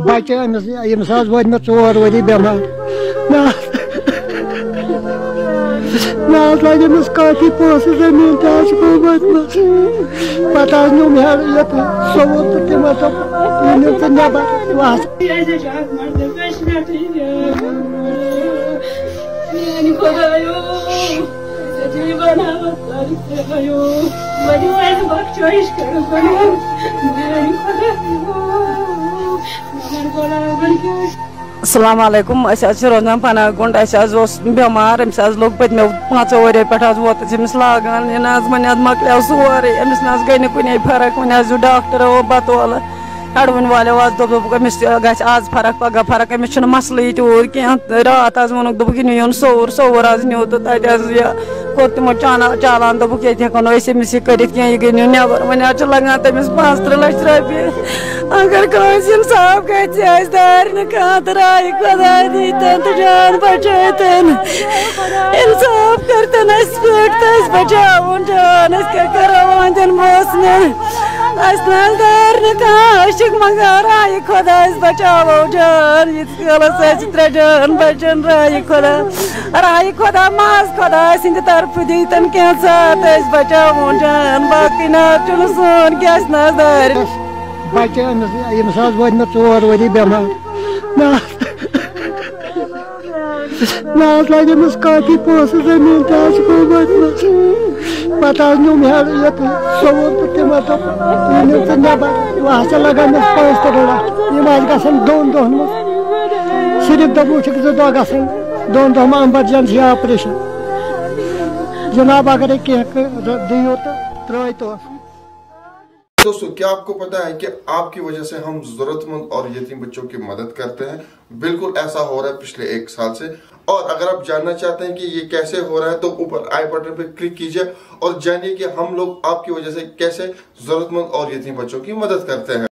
बच्चे अमिस वत मे 4 वरी बेमार ना लगे अमिस काफी पोस जमीन तक वत पता न्यू मे सोवत तो तम तो नबर अस्सलाम वालेकुम रोजान पनाहगुंड बेमार अमिस लोग पत्मो 5 वर पे वोत अमिस लागान यह वन मकल सोरे अमिस गई नी कुन फर्क वन डॉक्टर बतौल अड़वन वालो दोपस आज फर्क पगह फर्क अमिस मसल तूर कह रात वोन नुन सोर सोर न्यू तो तब तमो चालान दोप ये हेको अमिस कर यह गई न्यू नबर वन लगान तमिस 5-3 लाख रुपये अगर कस इंसाफ गि दार तो राय खुदा दीतन तो जान बचन इंसाफ करतन पे बचावन जान क्या करो वंदन मोसन दार मंगा राय खुदा बचावो जान ये 3 जान बचन राय खुदा माज खुदा सिंद तरफ दीतन क्या साथ बचावो जान बाकी ना चुन सोन क्या दार बच्चे अमिस वत मे 4 वरी बेमार ना लगे अमिस काफी पोस जमीन तक वत पता न्यू मे सोवत तो तम तो नबर वह लगा 5 करोड़ यम गसन 2 दोहन सिर्फ दोपक 2 दह गसन 2 दह एमरजेंसी ऑपरेशन जनाब अगर कह दियो तो त्रो तो। दोस्तों क्या आपको पता है कि आपकी वजह से हम जरूरतमंद और यतीम बच्चों की मदद करते हैं? बिल्कुल ऐसा हो रहा है पिछले 1 साल से। और अगर आप जानना चाहते हैं कि ये कैसे हो रहा है तो ऊपर आई बटन पे क्लिक कीजिए और जानिए कि हम लोग आपकी वजह से कैसे जरूरतमंद और यतीम बच्चों की मदद करते हैं।